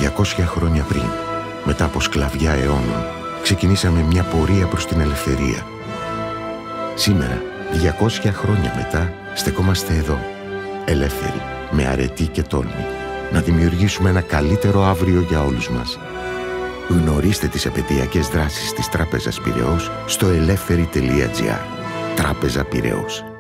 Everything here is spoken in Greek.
200 χρόνια πριν, μετά από σκλαβιά αιώνων, ξεκινήσαμε μια πορεία προς την ελευθερία. Σήμερα, 200 χρόνια μετά, στεκόμαστε εδώ, ελεύθεροι, με αρετή και τόλμη, να δημιουργήσουμε ένα καλύτερο αύριο για όλους μας. Γνωρίστε τις επαιτειακές δράσεις της Τράπεζας Πειραιώς στο ελεύθερη.gr. Τράπεζα Πειραιώς.